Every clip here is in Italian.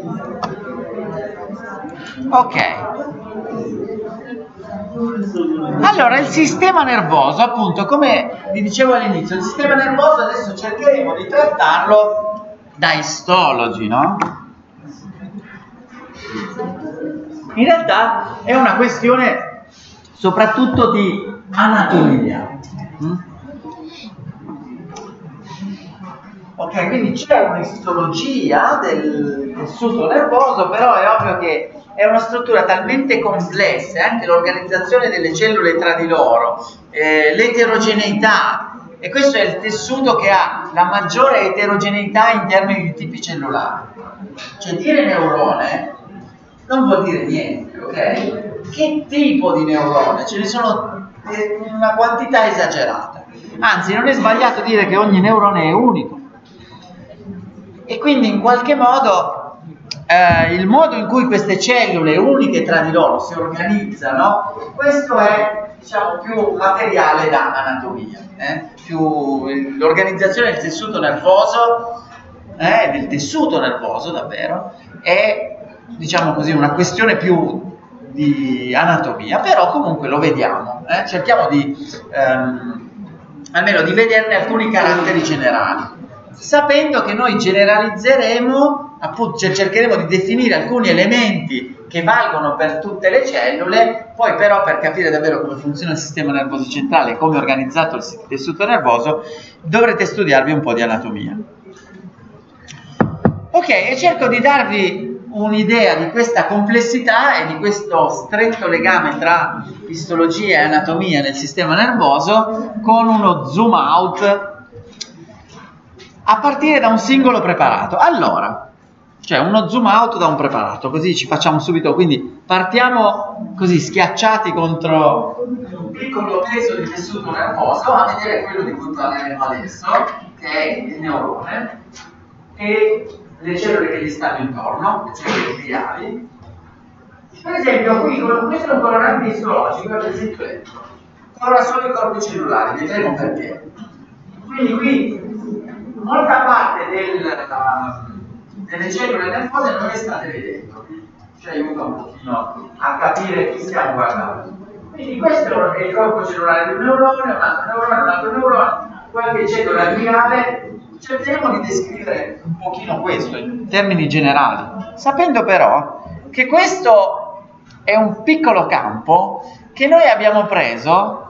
Ok. Allora, il sistema nervoso, appunto, come vi dicevo all'inizio, il sistema nervoso adesso cercheremo di trattarlo da istologi, no? In realtà è una questione soprattutto di anatomia. Ok, quindi c'è un'istologia del tessuto nervoso, però è ovvio che è una struttura talmente complessa, anche l'organizzazione delle cellule tra di loro, l'eterogeneità, e questo è il tessuto che ha la maggiore eterogeneità in termini di tipi cellulari. Cioè dire neurone non vuol dire niente, ok? Che tipo di neurone? Ce ne sono una quantità esagerata. Anzi, non è sbagliato dire che ogni neurone è unico. E quindi in qualche modo il modo in cui queste cellule uniche tra di loro si organizzano, questo è, diciamo, più materiale da anatomia, più l'organizzazione del tessuto nervoso, davvero, è, diciamo così, una questione più di anatomia, però comunque lo vediamo, cerchiamo di almeno di vederne alcuni caratteri generali, sapendo che noi generalizzeremo, appunto, cercheremo di definire alcuni elementi che valgono per tutte le cellule, poi però per capire davvero come funziona il sistema nervoso centrale e come è organizzato il tessuto nervoso, dovrete studiarvi un po' di anatomia. Ok, e cerco di darvi un'idea di questa complessità e di questo stretto legame tra istologia e anatomia nel sistema nervoso con uno zoom out a partire da un singolo preparato. Allora, cioè uno zoom out da un preparato, così ci facciamo subito, quindi partiamo così schiacciati contro un piccolo peso di tessuto nervoso a vedere quello di cui parleremo adesso, che è il neurone, e le cellule che gli stanno intorno, le cellule gliali. Per esempio qui, questo è un colorante istologico, per esempio colora solo i corpi cellulari, vedremo perché. Quindi qui molta parte delle cellule nervose non le state vedendo, ci aiuta un pochino a capire chi stiamo guardando. Quindi questo è il corpo cellulare di un neurone, un altro neurone, qualche cellula gliale. Cercheremo di descrivere un pochino questo in termini generali, sapendo però che questo è un piccolo campo che noi abbiamo preso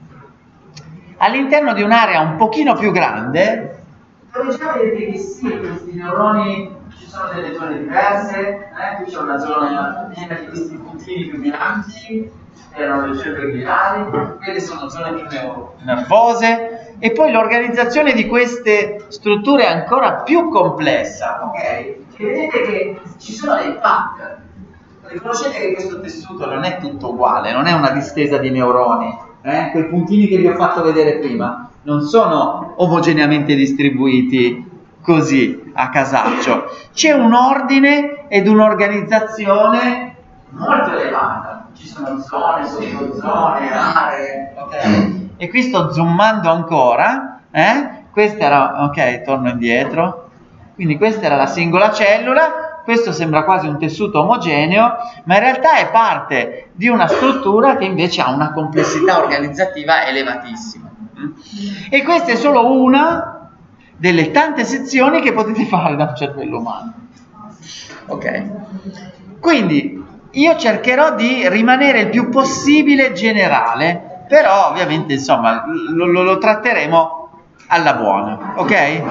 all'interno di un'area un pochino più grande, dove già vedete che sì, questi neuroni ci sono delle zone diverse, qui c'è una zona piena di questi puntini più bianchi, erano le cellule gliali, quelle sono zone più nervose, e poi l'organizzazione di queste strutture è ancora più complessa, ok? E vedete che ci sono dei pattern. Riconoscete che questo tessuto non è tutto uguale, non è una distesa di neuroni, quei puntini che vi ho fatto vedere prima non sono omogeneamente distribuiti così a casaccio, c'è un ordine ed un'organizzazione molto elevata, ci sono zone, sottozone, aree, ok? E qui sto zoomando ancora, questa era, ok, torno indietro, quindi questa era la singola cellula, questo sembra quasi un tessuto omogeneo, ma in realtà è parte di una struttura che invece ha una complessità organizzativa elevatissima. E questa è solo una delle tante sezioni che potete fare da un cervello umano. Ok? Quindi io cercherò di rimanere il più possibile generale, però ovviamente insomma lo tratteremo alla buona, ok?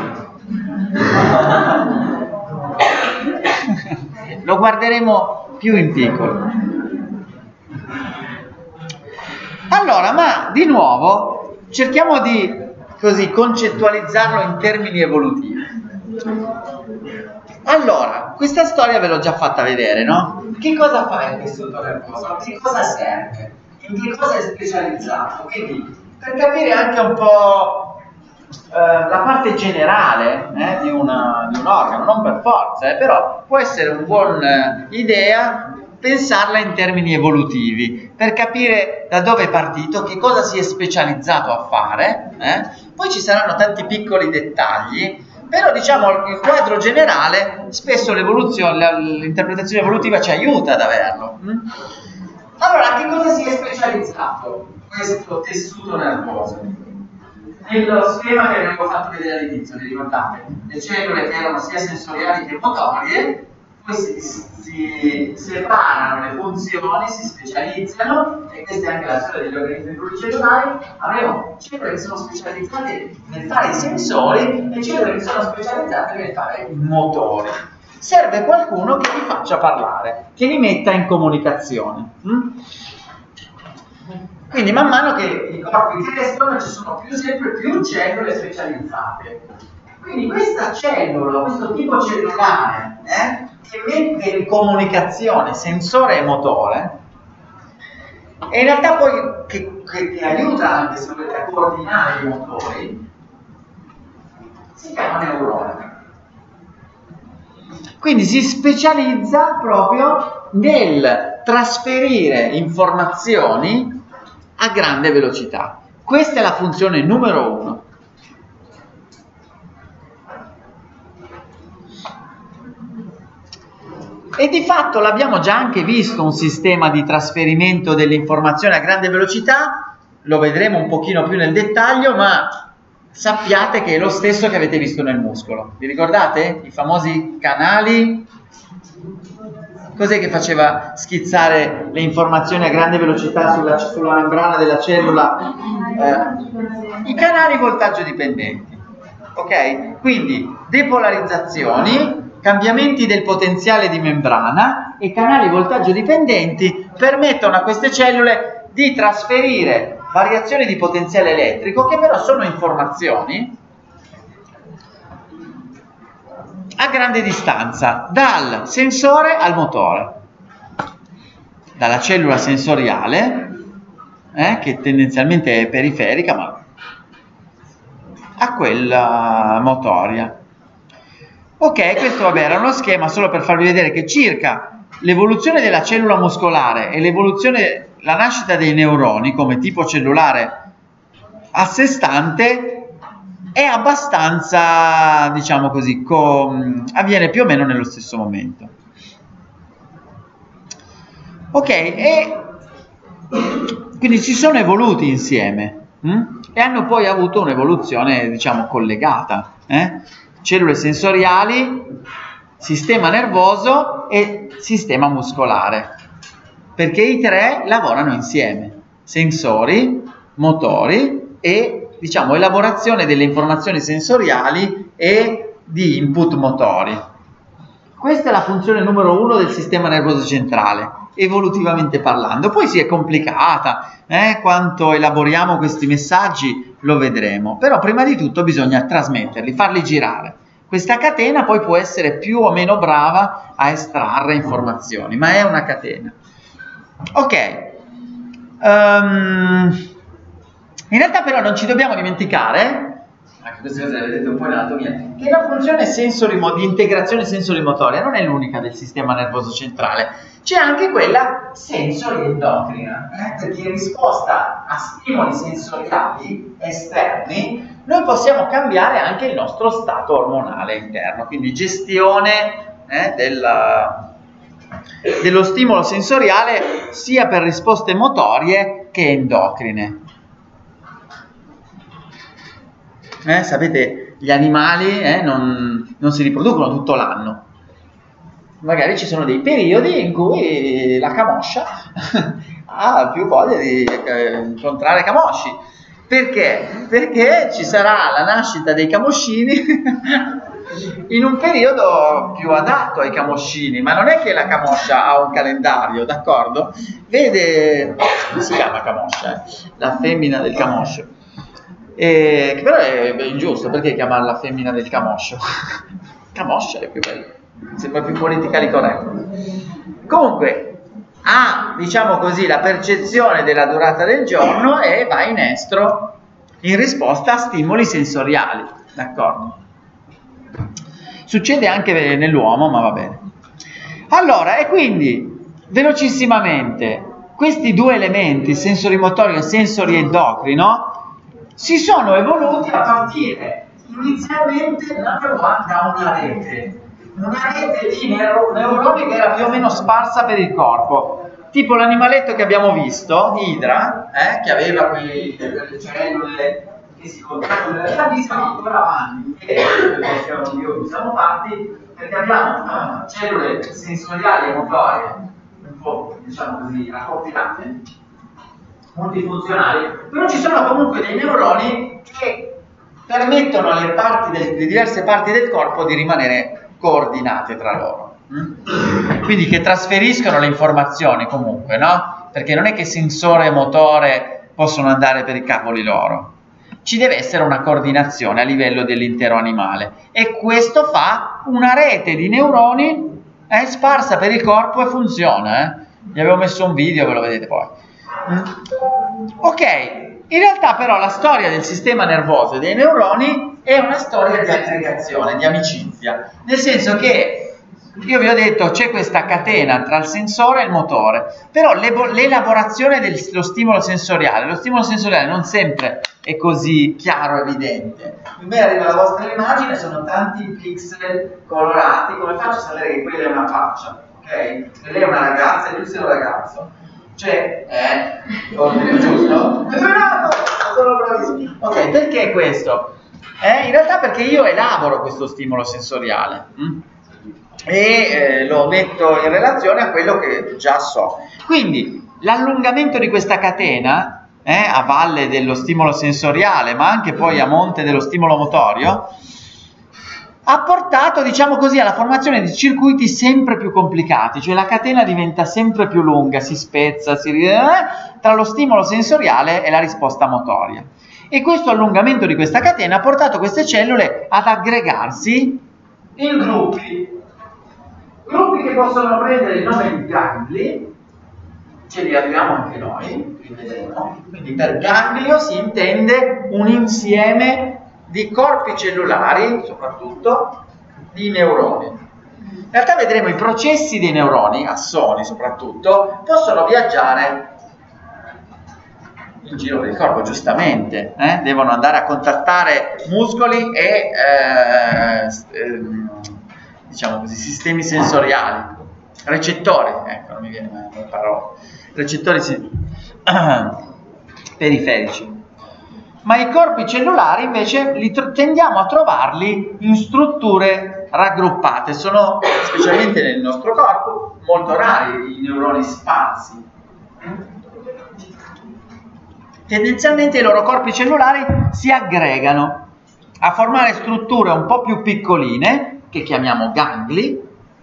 Lo guarderemo più in piccolo. Allora, ma di nuovo cerchiamo di così concettualizzarlo in termini evolutivi. Allora, questa storia ve l'ho già fatta vedere, no? Che cosa fa il tessuto nervoso? A che cosa serve? In che cosa è specializzato? Quindi, per capire anche un po' la parte generale di un organo, non per forza, però può essere una buona idea pensarla in termini evolutivi, per capire da dove è partito, che cosa si è specializzato a fare, poi ci saranno tanti piccoli dettagli, Però diciamo il quadro generale, spesso l'interpretazione evolutiva ci aiuta ad averlo. Allora, che cosa si è specializzato questo tessuto nervoso? Nello schema che avevo fatto vedere all'inizio, vi ricordate? Le cellule che erano sia sensoriali che motorie, poi si separano le funzioni, si specializzano, e questa è anche la storia degli organismi pluricellulari. Avremo cellule che sono specializzate nel fare i sensori e cellule che sono specializzate nel fare i motori. Serve qualcuno che li faccia parlare, che li metta in comunicazione. Quindi man mano che i corpi crescono ci sono sempre più cellule specializzate. Quindi questa cellula, questo tipo cellulare che mette in comunicazione sensore e motore, e in realtà poi che aiuta anche se volete a coordinare i motori, si chiama neurone. Quindi si specializza proprio nel trasferire informazioni a grande velocità. Questa è la funzione numero 1. E di fatto l'abbiamo già anche visto un sistema di trasferimento delle informazioni a grande velocità, lo vedremo un pochino più nel dettaglio, ma sappiate che è lo stesso che avete visto nel muscolo. Vi ricordate? I famosi canali? Cos'è che faceva schizzare le informazioni a grande velocità sulla membrana della cellula? I canali voltaggio dipendenti. Ok? Quindi depolarizzazioni, cambiamenti del potenziale di membrana e canali voltaggio dipendenti permettono a queste cellule di trasferire variazioni di potenziale elettrico, che però sono informazioni, a grande distanza, dal sensore al motore, dalla cellula sensoriale, che tendenzialmente è periferica, ma a quella motoria. Ok, questo vabbè era uno schema solo per farvi vedere che circa l'evoluzione della cellula muscolare e la nascita dei neuroni come tipo cellulare a sé stante è abbastanza, diciamo così, avviene più o meno nello stesso momento. Ok, e quindi si sono evoluti insieme e hanno poi avuto un'evoluzione, diciamo, collegata. Cellule sensoriali, sistema nervoso e sistema muscolare, perché i tre lavorano insieme: sensori, motori e, diciamo, elaborazione delle informazioni sensoriali e di input motori. Questa è la funzione numero 1 del sistema nervoso centrale, evolutivamente parlando. Poi si è complicata, quanto elaboriamo questi messaggi lo vedremo, però prima di tutto bisogna trasmetterli, farli girare. Questa catena poi può essere più o meno brava a estrarre informazioni, ma è una catena. Ok, in realtà però non ci dobbiamo dimenticare, anche queste cose le vedete un po' in anatomia, che la funzione di integrazione sensori-motoria non è l'unica del sistema nervoso centrale, c'è anche quella sensori-endocrina, perché in risposta a stimoli sensoriali esterni noi possiamo cambiare anche il nostro stato ormonale interno, quindi gestione dello stimolo sensoriale sia per risposte motorie che endocrine. Sapete, gli animali non si riproducono tutto l'anno. Magari ci sono dei periodi in cui la camoscia ha più voglia di incontrare camosci. Perché? Perché ci sarà la nascita dei camoscini in un periodo più adatto ai camoscini, ma non è che la camoscia ha un calendario, d'accordo? Vede, come si chiama camoscia? La femmina del camoscio. Che però è ingiusto, perché chiamarla femmina del camoscio? Camoscia è più bello, sembra più politically corretto. Comunque ha, diciamo così, la percezione della durata del giorno e va in estro in risposta a stimoli sensoriali, d'accordo? Succede anche nell'uomo, ma va bene. Allora, e quindi velocissimamente questi due elementi, sensorimotorio e sensorio-endocrino, si sono evoluti a partire in inizialmente nasceva da una rete di neuroni che era più o meno sparsa per il corpo, tipo l'animaletto che abbiamo visto, Idra, che aveva quelle cellule che si controllano. In realtà lì siamo ancora avanti, siamo fatti perché abbiamo cellule sensoriali e motorie un po', diciamo così, accoppiate, multifunzionali, però ci sono comunque dei neuroni che permettono alle diverse parti del corpo di rimanere coordinate tra loro, quindi che trasferiscono le informazioni comunque, no? Perché non è che sensore e motore possono andare per i cavoli loro, ci deve essere una coordinazione a livello dell'intero animale, e questo fa una rete di neuroni sparsa per il corpo e funziona. Vi avevo messo un video, ve lo vedete poi. Ok, in realtà però la storia del sistema nervoso e dei neuroni è una storia di aggregazione, di amicizia, nel senso che io vi ho detto c'è questa catena tra il sensore e il motore, però l'elaborazione dello stimolo sensoriale, lo stimolo sensoriale non sempre è così chiaro e evidente. Qui arriva la vostra immagine, sono tanti pixel colorati, come faccio a sapere che quella è una faccia? Ok? E lei è una ragazza e lui sei un ragazzo. Cioè, giusto? Bravo! Sono bravissimo. Ok, perché questo? In realtà perché io elaboro questo stimolo sensoriale e lo metto in relazione a quello che già so. Quindi l'allungamento di questa catena a valle dello stimolo sensoriale, ma anche poi a monte dello stimolo motorio, ha portato, diciamo così, alla formazione di circuiti sempre più complicati, cioè la catena diventa sempre più lunga, si spezza, tra lo stimolo sensoriale e la risposta motoria. E questo allungamento di questa catena ha portato queste cellule ad aggregarsi in gruppi che possono prendere il nome di gangli, ce li abbiamo anche noi, li vedremo. Quindi per ganglio si intende un insieme di corpi cellulari, soprattutto di neuroni. In realtà vedremo i processi dei neuroni, assoni soprattutto, possono viaggiare in giro per il corpo, giustamente, devono andare a contattare muscoli e diciamo così, sistemi sensoriali, recettori, ecco, non mi viene mai la parola, recettori periferici. Ma i corpi cellulari invece tendiamo a trovarli in strutture raggruppate, sono specialmente nel nostro corpo molto rari i neuroni sparsi. Tendenzialmente i loro corpi cellulari si aggregano a formare strutture un po' più piccoline, che chiamiamo gangli,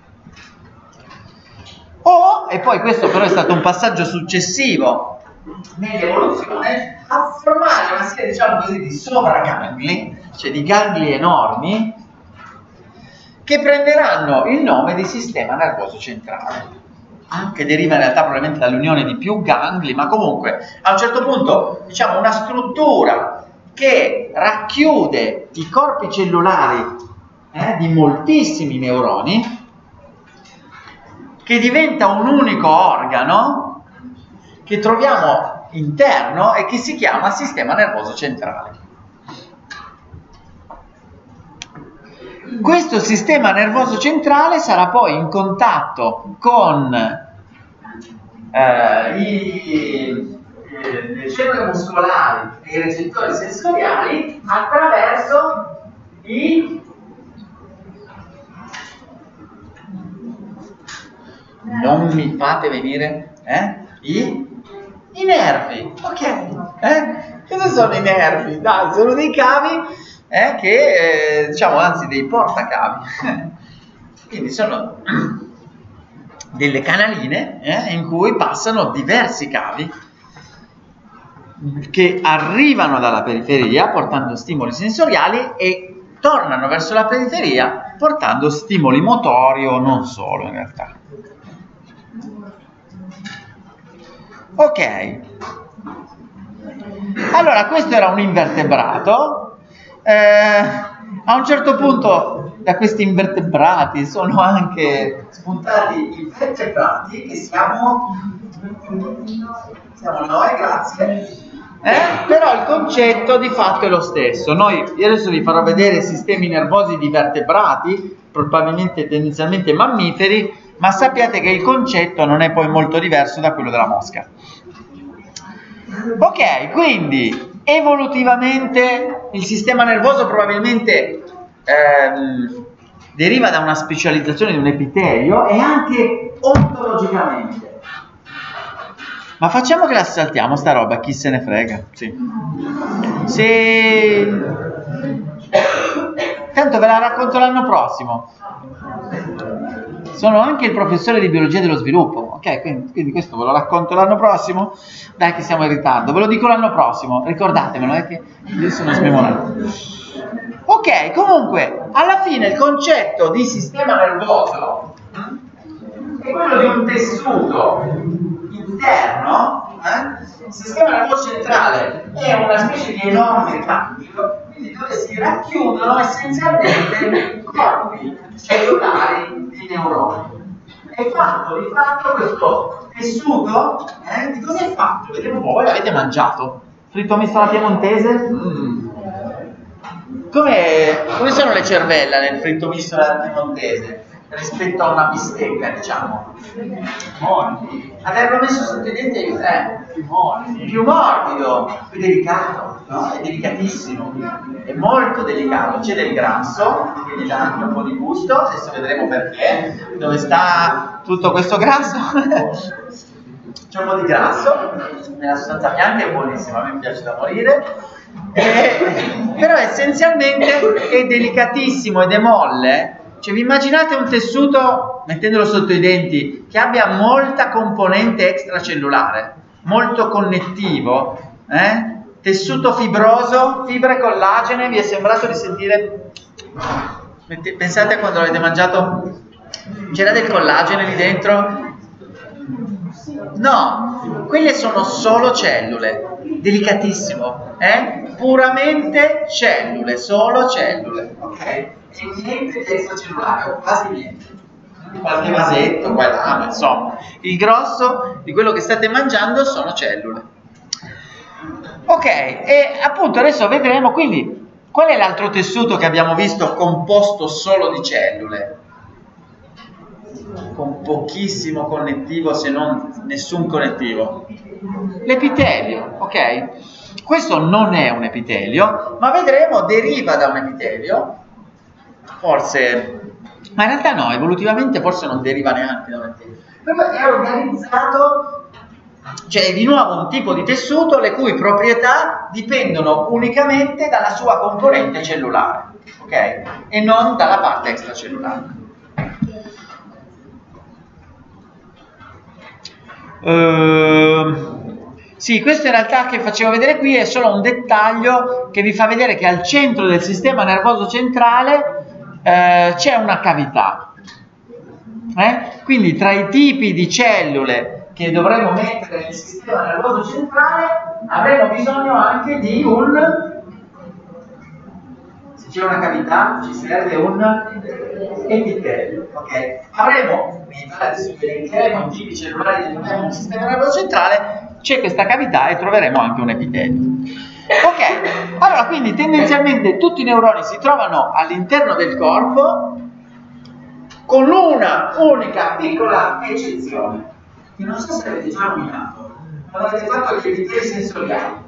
e poi questo però è stato un passaggio successivo nell'evoluzione, a formare una serie, diciamo così, di sovragangli, cioè di gangli enormi, che prenderanno il nome di sistema nervoso centrale, che deriva in realtà probabilmente dall'unione di più gangli, ma comunque a un certo punto, diciamo, una struttura che racchiude i corpi cellulari di moltissimi neuroni, che diventa un unico organo che troviamo interno e che si chiama sistema nervoso centrale. Questo sistema nervoso centrale sarà poi in contatto con le cellule muscolari e i recettori sensoriali attraverso i non mi fate venire i nervi, ok? Cosa sono i nervi? Dai, sono dei cavi che diciamo, anzi dei portacavi quindi sono delle canaline in cui passano diversi cavi che arrivano dalla periferia portando stimoli sensoriali e tornano verso la periferia portando stimoli motori o non solo in realtà. Ok, allora questo era un invertebrato. A un certo punto da questi invertebrati sono anche spuntati i vertebrati che siamo noi, grazie, Però il concetto di fatto è lo stesso. Io adesso vi farò vedere sistemi nervosi di vertebrati, probabilmente tendenzialmente mammiferi, ma sappiate che il concetto non è poi molto diverso da quello della mosca. Ok, quindi evolutivamente il sistema nervoso probabilmente deriva da una specializzazione di un epitelio e anche ontologicamente. Ma facciamo che la saltiamo sta roba, chi se ne frega. Sì. Tanto ve la racconto l'anno prossimo. Sono anche il professore di biologia dello sviluppo, ok? Quindi questo ve lo racconto l'anno prossimo. Dai che siamo in ritardo, ve lo dico l'anno prossimo, ricordatemelo, che io sono smemorato. Ok, comunque, alla fine il concetto di sistema nervoso è quello di un tessuto interno. Il sistema nervoso centrale è una specie di enorme cambio, quindi dove si racchiudono essenzialmente corpi cellulari di neuroni. È fatto di fatto questo tessuto, di cosa è fatto? Vediamo un po', voi l'avete mangiato? Fritto misto alla piemontese? Come sono le cervella nel fritto misto alla piemontese rispetto a una bistecca, diciamo? Morbidi. Averlo messo sotto i denti aiuta, più morbido, più delicato, no? È delicatissimo, è molto delicato, c'è del grasso, quindi dà anche un po' di gusto, adesso vedremo perché, dove sta tutto questo grasso. C'è un po' di grasso, nella sostanza bianca è buonissima, a me piace da morire, però essenzialmente è delicatissimo ed è molle. Cioè, vi immaginate un tessuto, mettendolo sotto i denti, che abbia molta componente extracellulare, molto connettivo, tessuto fibroso, fibre collagene, vi è sembrato di sentire, pensate a quando l'avete mangiato, c'era del collagene lì dentro? No, quelle sono solo cellule, delicatissimo, puramente cellule, solo cellule, ok? E niente di extracellulare, o quasi niente. Qualche vasetto, qua e là, ma insomma, il grosso di quello che state mangiando sono cellule. Ok, e appunto adesso vedremo quindi qual è l'altro tessuto che abbiamo visto composto solo di cellule, con pochissimo connettivo, se non nessun connettivo. L'epitelio, ok? Questo non è un epitelio, ma vedremo deriva da un epitelio, forse, ma in realtà no, evolutivamente forse non deriva neanche da un epitelio, però è organizzato, cioè di nuovo un tipo di tessuto le cui proprietà dipendono unicamente dalla sua componente cellulare, ok? E non dalla parte extracellulare. Sì, questo in realtà che facevo vedere qui è solo un dettaglio che vi fa vedere che al centro del sistema nervoso centrale c'è una cavità. Quindi tra i tipi di cellule che dovremo mettere nel sistema nervoso centrale avremo bisogno anche di un... Se c'è una cavità ci serve un epitelio, ok? Avremo, adesso elencheremo i tipi cellulari del sistema nervoso centrale, c'è questa cavità e troveremo anche un epitelio. Ok, allora quindi tendenzialmente tutti i neuroni si trovano all'interno del corpo con una unica piccola eccezione, che non so se avete già nominato, ma avete fatto gli epiteli sensoriali.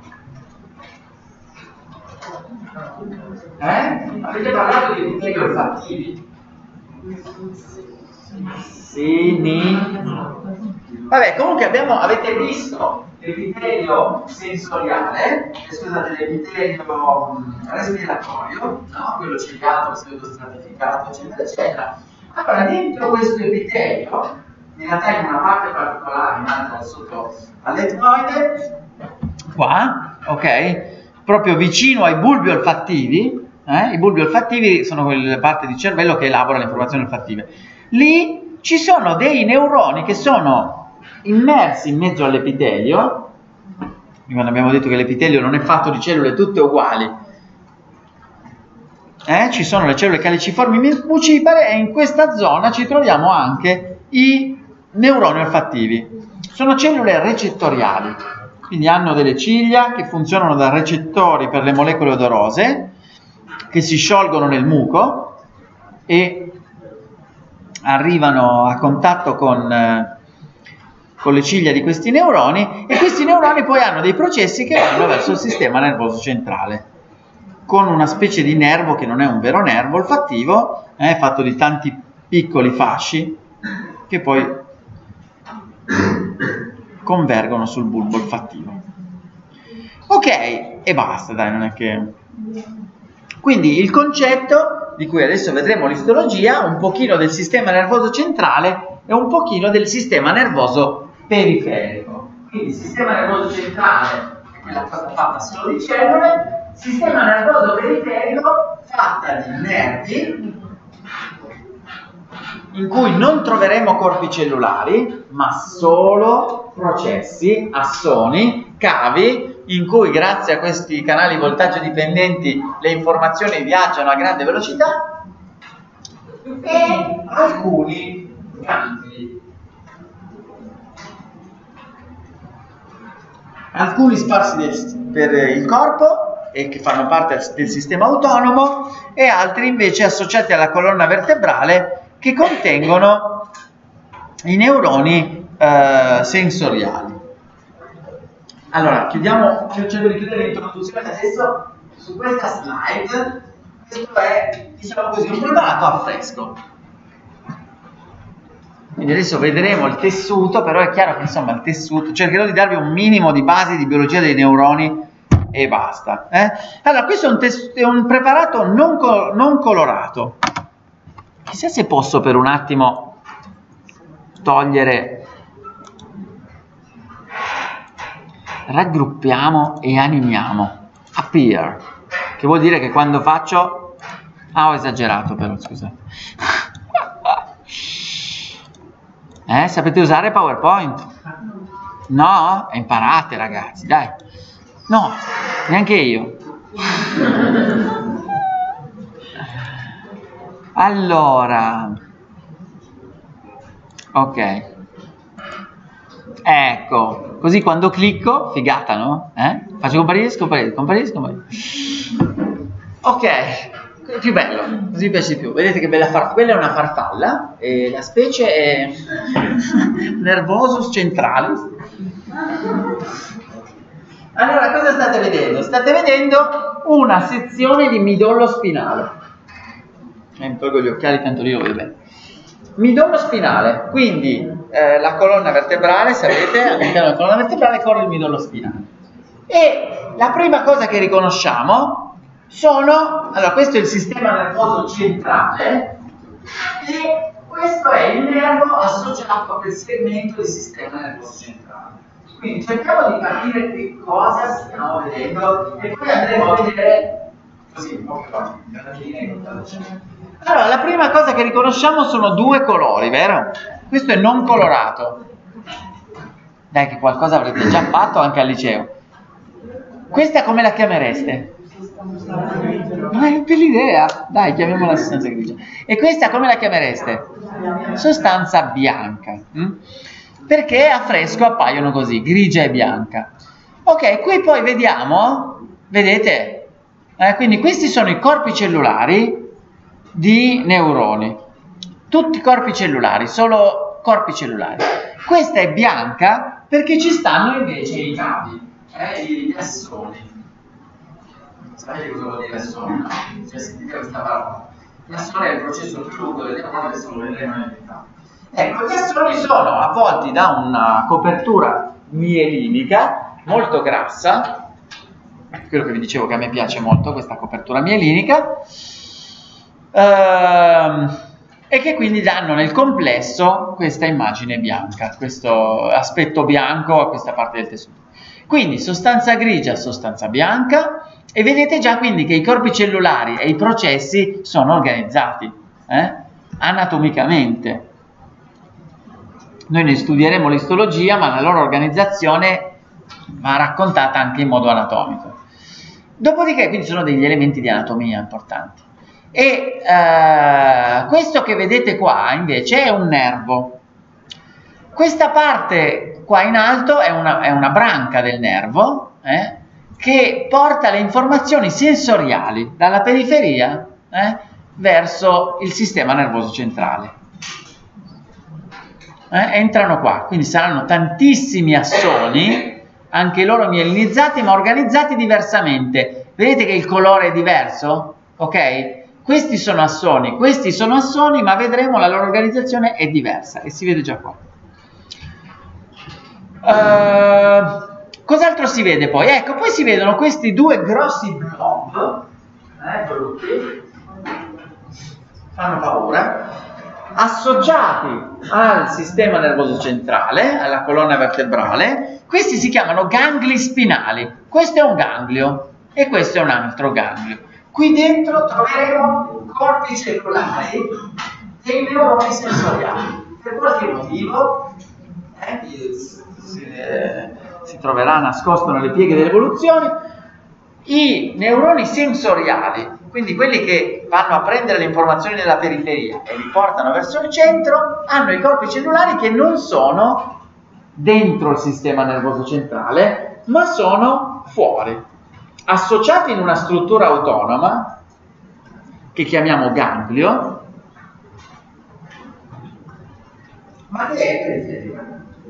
Avete parlato di epiteli olfattivi? Sì, ni. Vabbè, comunque avete visto l'epitelio sensoriale, scusate, l'epitelio respiratorio, no? Quello ciliato, pseudostratificato, eccetera, eccetera. Allora, dentro questo epitelio, in realtà in una parte particolare, in un'altra sotto all'etmoide, qua, ok? Proprio vicino ai bulbi olfattivi, i bulbi olfattivi sono quelle parti di cervello che elaborano le informazioni olfattive. Lì ci sono dei neuroni che sono immersi in mezzo all'epitelio, quando abbiamo detto che l'epitelio non è fatto di cellule tutte uguali, ci sono le cellule caliciformi mucipare e in questa zona ci troviamo anche i neuroni olfattivi. Sono cellule recettoriali, quindi hanno delle ciglia che funzionano da recettori per le molecole odorose, che si sciolgono nel muco e arrivano a contatto con le ciglia di questi neuroni, e questi neuroni poi hanno dei processi che vanno verso il sistema nervoso centrale, con una specie di nervo che non è un vero nervo olfattivo, è fatto di tanti piccoli fasci che poi convergono sul bulbo olfattivo. Ok, e basta, dai, non è che... Quindi il concetto di cui adesso vedremo l'istologia, un pochino del sistema nervoso centrale e un pochino del sistema nervoso periferico. Quindi il sistema nervoso centrale è quella cosa fatta solo di cellule, sistema nervoso periferico fatta di nervi, in cui non troveremo corpi cellulari, ma solo processi, assoni, cavi, in cui grazie a questi canali voltaggio dipendenti le informazioni viaggiano a grande velocità, e alcuni gangli. Alcuni sparsi per il corpo e che fanno parte del sistema autonomo, e altri invece associati alla colonna vertebrale, che contengono i neuroni sensoriali. Allora, cerco di chiudere l'introduzione adesso su questa slide. Questo è, diciamo così, un preparato a fresco. Quindi adesso vedremo il tessuto, però è chiaro che insomma il tessuto, cercherò di darvi un minimo di basi di biologia dei neuroni e basta. Allora, questo è un preparato non colorato. Chissà se posso per un attimo togliere, raggruppiamo e animiamo, appear, che vuol dire che quando faccio, ho esagerato però, scusate. Sapete usare PowerPoint? No? Imparate ragazzi, dai. No, neanche io. Allora, ok, ecco, così quando clicco, figata, no? Faccio comparire, scomparire, comparire, scomparire. Ok, più bello, così piace di più. Vedete che bella farfalla, quella è una farfalla, e la specie è Nervosus centralis. Allora, cosa state vedendo? State vedendo una sezione di midollo spinale. Mi tolgo gli occhiali, tanto lì lo vedo bene. Midollo spinale, quindi la colonna vertebrale, sapete, all'interno della colonna vertebrale corre il midollo spinale. E la prima cosa che riconosciamo sono, allora questo è il sistema nervoso centrale, e questo è il nervo associato a quel segmento di sistema nervoso centrale. Quindi cerchiamo di capire che cosa stiamo vedendo e poi andremo a vedere così un po' che allora, la prima cosa che riconosciamo sono due colori, vero? Questo è non colorato. Dai, che qualcosa avrete già fatto anche al liceo. Questa come la chiamereste? Non hai più l'idea? Dai, chiamiamola sostanza grigia. E questa come la chiamereste? Sostanza bianca. Perché a fresco appaiono così, grigia e bianca. Ok, qui poi vediamo, vedete? Quindi questi sono i corpi cellulari di neuroni, tutti corpi cellulari, solo corpi cellulari. Questa è bianca perché ci stanno invece i cavi, gli assoni. Sapete cosa vuol dire assoni? No? Se sentite questa parola, l'assone è il processo più lungo delle parole, adesso lo vedremo nel dettaglio. Ecco, gli assoni sono avvolti da una copertura mielinica molto grassa, quello che vi dicevo che a me piace molto, questa copertura mielinica, e che quindi danno nel complesso questa immagine bianca, questo aspetto bianco a questa parte del tessuto. Quindi sostanza grigia, sostanza bianca, e vedete già quindi che i corpi cellulari e i processi sono organizzati anatomicamente. Noi ne studieremo l'istologia, ma la loro organizzazione va raccontata anche in modo anatomico. Dopodiché, quindi sono degli elementi di anatomia importanti. E questo che vedete qua invece è un nervo. Questa parte qua in alto è una branca del nervo che porta le informazioni sensoriali dalla periferia verso il sistema nervoso centrale. Entrano qua, quindi saranno tantissimi assoni, anche loro mielinizzati ma organizzati diversamente. Vedete che il colore è diverso? Ok? Questi sono assoni, ma vedremo la loro organizzazione è diversa e si vede già qua. Cos'altro si vede poi? Ecco, poi si vedono questi due grossi blob, brutti, fanno paura, associati al sistema nervoso centrale, alla colonna vertebrale. Questi si chiamano gangli spinali. Questo è un ganglio e questo è un altro ganglio. Qui dentro troveremo corpi cellulari e neuroni sensoriali. Per qualche motivo si troverà nascosto nelle pieghe dell'evoluzione i neuroni sensoriali, quindi quelli che vanno a prendere le informazioni nella periferia e li portano verso il centro, hanno i corpi cellulari che non sono dentro il sistema nervoso centrale, ma sono fuori, associati in una struttura autonoma che chiamiamo ganglio, ma che è periferica.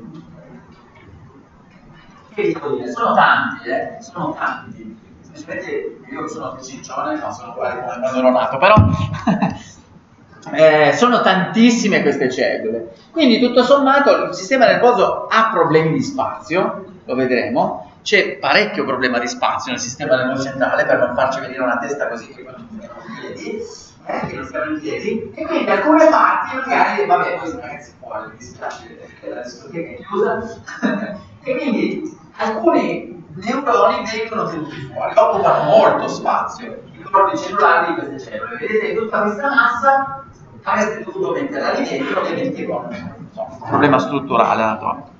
Che devo dire? Sono tanti, sono tanti. Aspetta, io sono ciccione, no, sono uguali come quando ero nato, però sono tantissime queste cellule. Quindi tutto sommato il sistema nervoso ha problemi di spazio, lo vedremo. C'è parecchio problema di spazio nel sistema nervoso centrale, per non farci vedere una testa così che non stiamo in piedi, e quindi alcune parti magari, vabbè, poi ragazzi fuori, mi dispiace adesso che è chiusa, e quindi alcuni neuroni vengono tenuti fuori, occupano molto spazio, i corpi cellulari di queste cellule. Vedete tutta questa massa avreste dovuto metterla lì dentro, ovviamente con un problema strutturale anatomico.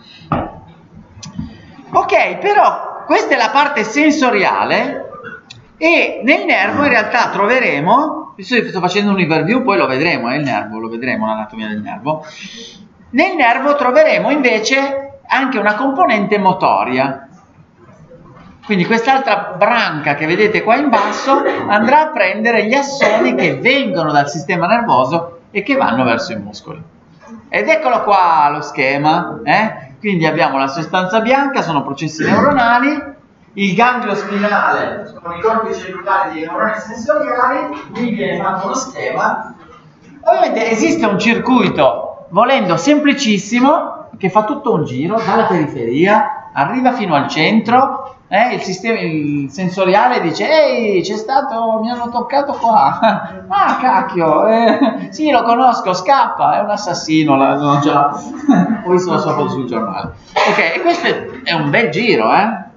Ok, però questa è la parte sensoriale e nel nervo in realtà troveremo, sto facendo un overview, poi lo vedremo, il nervo, lo vedremo, l'anatomia del nervo. Nel nervo troveremo invece anche una componente motoria. Quindi quest'altra branca che vedete qua in basso andrà a prendere gli assoni che vengono dal sistema nervoso e che vanno verso i muscoli. Ed eccolo qua lo schema, Quindi abbiamo la sostanza bianca, sono processi neuronali, il ganglio spinale con i corpi cellulari dei neuroni sensoriali, qui viene fatto lo schema. Ovviamente esiste un circuito, volendo semplicissimo, che fa tutto un giro dalla periferia, arriva fino al centro, il sensoriale dice ehi, c'è stato, mi hanno toccato qua, ah cacchio, sì lo conosco, scappa, è un assassino, l'ho già ho visto la sua foto sul giornale. Ok, e questo è un bel giro,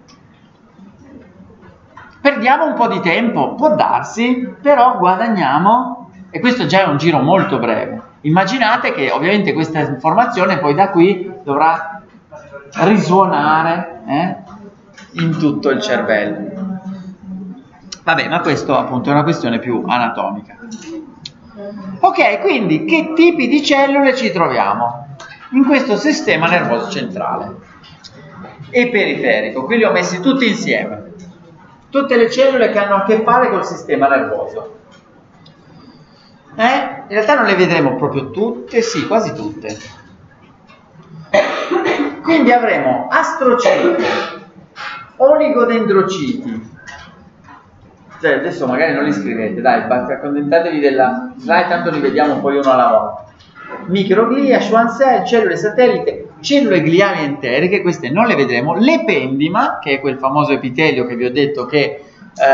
perdiamo un po' di tempo, può darsi, però guadagniamo, e questo già è un giro molto breve. Immaginate che ovviamente questa informazione poi da qui dovrà risuonare in tutto il cervello. Vabbè, ma questo appunto è una questione più anatomica. Ok, quindi che tipi di cellule ci troviamo in questo sistema nervoso centrale e periferico? Qui li ho messi tutti insieme, tutte le cellule che hanno a che fare col sistema nervoso. In realtà non le vedremo proprio tutte, sì, quasi tutte. Quindi avremo astrociti, oligodendrociti, cioè adesso magari non li scrivete, dai, accontentatevi della slide, tanto li vediamo poi uno alla volta. Microglia, Schwann cell, cellule satellite, cellule gliali enteriche, queste non le vedremo, l'ependima, che è quel famoso epitelio che vi ho detto che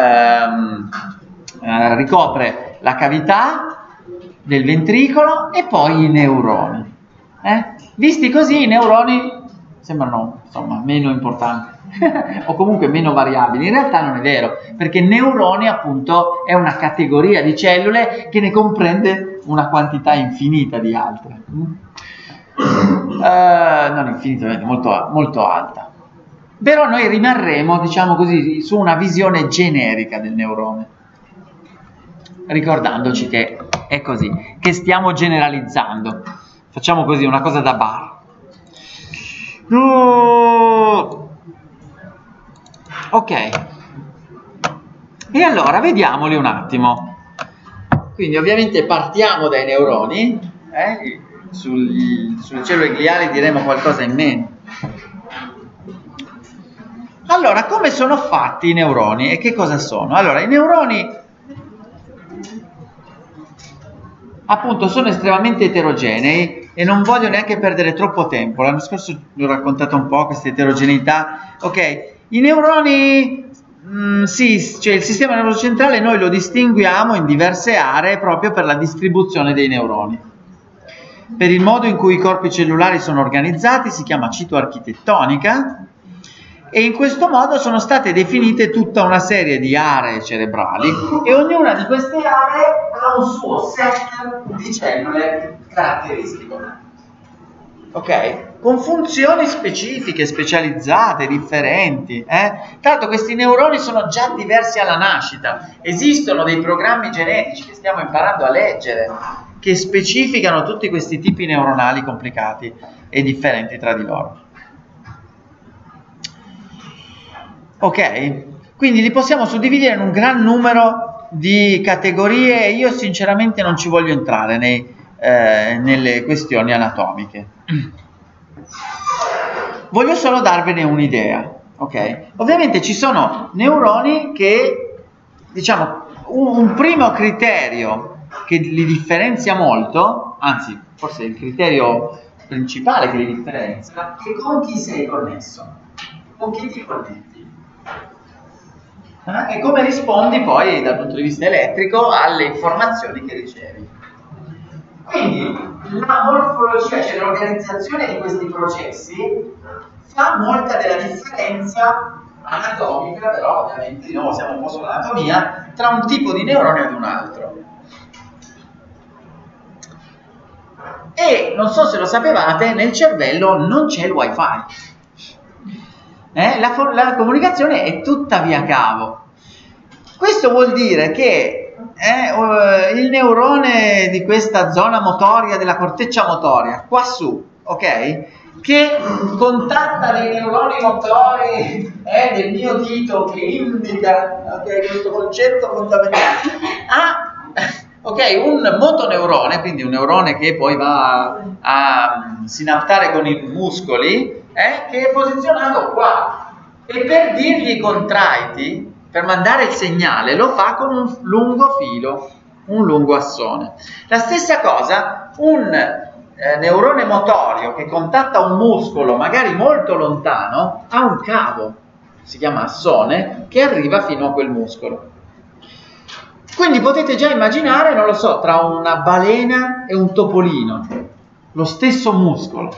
ricopre la cavità del ventricolo, e poi i neuroni. Visti così i neuroni sembrano insomma meno importanti o comunque meno variabili. In realtà non è vero, perché neuroni appunto è una categoria di cellule che ne comprende una quantità infinita di altre, non infinitamente, molto, molto alta. Però noi rimarremo, diciamo così, su una visione generica del neurone, ricordandoci che è così, che stiamo generalizzando. Facciamo così una cosa da bar. Ok, e allora vediamoli un attimo. Quindi ovviamente partiamo dai neuroni, sulle cellule gliali diremo qualcosa in meno. Allora, come sono fatti i neuroni e che cosa sono? Allora, i neuroni appunto sono estremamente eterogenei e non voglio neanche perdere troppo tempo. L'anno scorso vi ho raccontato un po' questa eterogeneità. Ok, i neuroni, sì, cioè il sistema nervoso centrale noi lo distinguiamo in diverse aree proprio per la distribuzione dei neuroni. Per il modo in cui i corpi cellulari sono organizzati si chiama citoarchitettonica e in questo modo sono state definite tutta una serie di aree cerebrali e ognuna di queste aree ha un suo set di cellule caratteristico, ok? Con funzioni specifiche, specializzate, differenti. Tra l'altro questi neuroni sono già diversi alla nascita, esistono dei programmi genetici che stiamo imparando a leggere che specificano tutti questi tipi neuronali complicati e differenti tra di loro. Ok? Quindi li possiamo suddividere in un gran numero di categorie e io sinceramente non ci voglio entrare nelle questioni anatomiche. Voglio solo darvene un'idea, ok? Ovviamente ci sono neuroni che, diciamo, un primo criterio che li differenzia molto, anzi forse il criterio principale che li differenzia, è con chi sei connesso, con chi ti connetti. E come rispondi poi dal punto di vista elettrico alle informazioni che ricevi. Quindi la morfologia, cioè l'organizzazione di questi processi, fa molta della differenza anatomica, però ovviamente di nuovo siamo un po' sull'anatomia, tra un tipo di neurone ed un altro. E non so se lo sapevate, nel cervello non c'è il wifi. La comunicazione è tutta via cavo. Questo vuol dire che il neurone di questa zona motoria, della corteccia motoria, qua su, ok? Che contatta dei neuroni motori del mio dito che indica, okay, questo concetto fondamentale, ok, un motoneurone, quindi un neurone che poi va a sinaptare con i muscoli, che è posizionato qua e per dirgli contraiti, per mandare il segnale, lo fa con un lungo filo, un lungo assone. La stessa cosa, un neurone motorio che contatta un muscolo magari molto lontano ha un cavo, si chiama assone, che arriva fino a quel muscolo. Quindi potete già immaginare, non lo so, tra una balena e un topolino, lo stesso muscolo.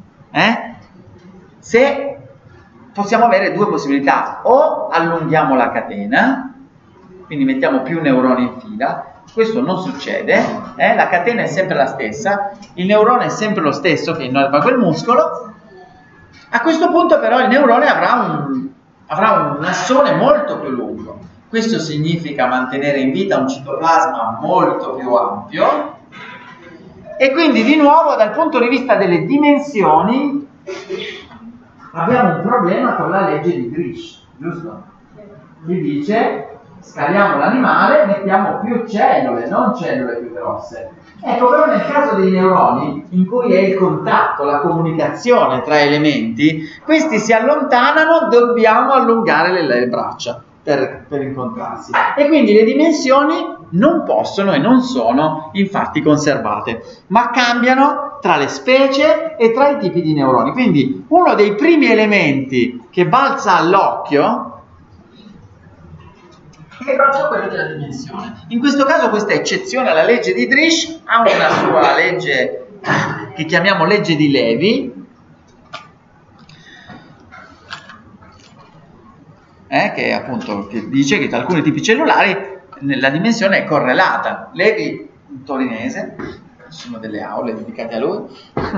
Se possiamo avere due possibilità: o allunghiamo la catena, quindi mettiamo più neuroni in fila. Questo non succede, la catena è sempre la stessa, il neurone è sempre lo stesso che innerva quel muscolo. A questo punto però il neurone avrà un assone molto più lungo. Questo significa mantenere in vita un citoplasma molto più ampio e quindi di nuovo dal punto di vista delle dimensioni abbiamo un problema con la legge di Drish, giusto? Che dice: scaliamo l'animale, mettiamo più cellule, non cellule più grosse. Ecco, però nel caso dei neuroni, in cui è il contatto, la comunicazione tra elementi, questi si allontanano, dobbiamo allungare le braccia per incontrarsi. E quindi le dimensioni non possono e non sono infatti conservate, ma cambiano tra le specie e tra i tipi di neuroni. Quindi uno dei primi elementi che balza all'occhio è proprio quello della dimensione. In questo caso questa eccezione alla legge di Drish ha una sua legge che chiamiamo legge di Levi, che appunto che dice che tra alcuni tipi cellulari la dimensione è correlata. Levi, un torinese, ci sono delle aule dedicate a lui.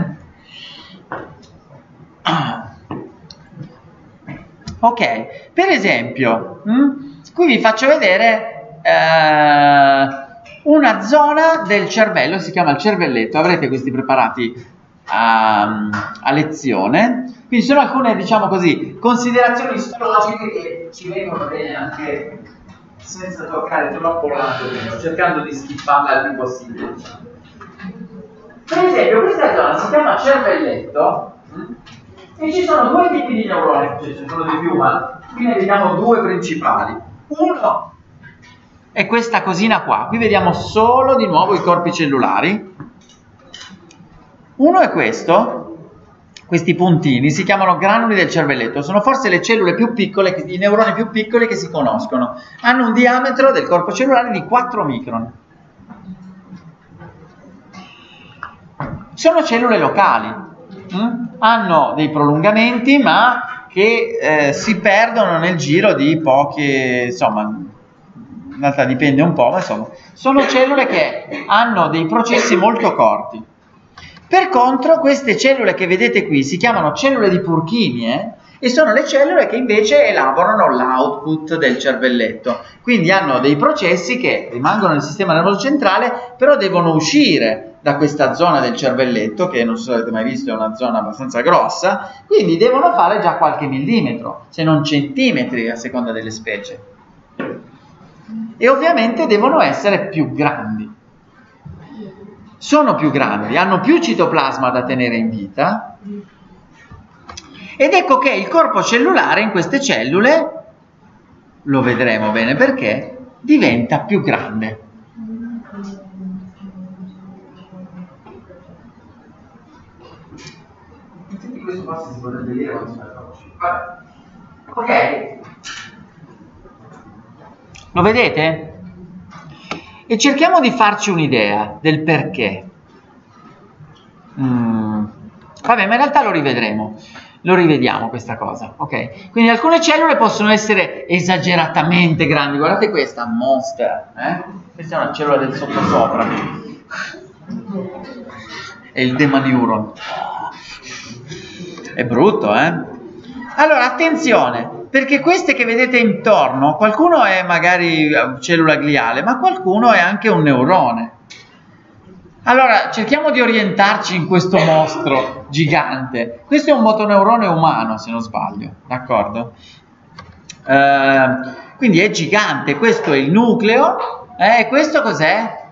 Ok, per esempio, qui vi faccio vedere una zona del cervello, si chiama il cervelletto. Avrete questi preparati a lezione. Quindi sono alcune, diciamo così, considerazioni istologiche che ci vengono bene anche senza toccare troppo l'anatomia, cercando di skipparla il più possibile. Per esempio, questa zona si chiama cervelletto e ci sono due tipi di neuroni, cioè ci sono di più, ma qui ne vediamo due principali. Uno è questa cosina qua, qui vediamo solo di nuovo i corpi cellulari. Uno è questo. Questi puntini si chiamano granuli del cervelletto, sono forse le cellule più piccole, i neuroni più piccoli che si conoscono. Hanno un diametro del corpo cellulare di 4 micron. Sono cellule locali, hanno dei prolungamenti ma che si perdono nel giro di poche, insomma, in realtà dipende un po', ma insomma, sono cellule che hanno dei processi molto corti. Per contro, queste cellule che vedete qui si chiamano cellule di Purkinje e sono le cellule che invece elaborano l'output del cervelletto. Quindi hanno dei processi che rimangono nel sistema nervoso centrale, però devono uscire da questa zona del cervelletto, che non so se avete mai visto, è una zona abbastanza grossa, quindi devono fare già qualche millimetro, se non centimetri a seconda delle specie. E ovviamente devono essere più grandi. Sono più grandi, hanno più citoplasma da tenere in vita ed ecco che il corpo cellulare in queste cellule, lo vedremo bene perché, diventa più grande. Infatti questo forse si potrebbe dire quando si fa. Ok? Lo vedete? E cerchiamo di farci un'idea del perché. Vabbè, ma in realtà lo rivedremo. Lo rivediamo questa cosa, ok? Quindi alcune cellule possono essere esageratamente grandi. Guardate questa, monster, Questa è una cellula del sottosopra. È il demaneuron. È brutto, Allora, attenzione! Perché queste che vedete intorno, qualcuno è magari cellula gliale, ma qualcuno è anche un neurone. Allora, cerchiamo di orientarci in questo mostro gigante. Questo è un motoneurone umano, se non sbaglio, d'accordo? Quindi è gigante, questo è il nucleo, e questo cos'è?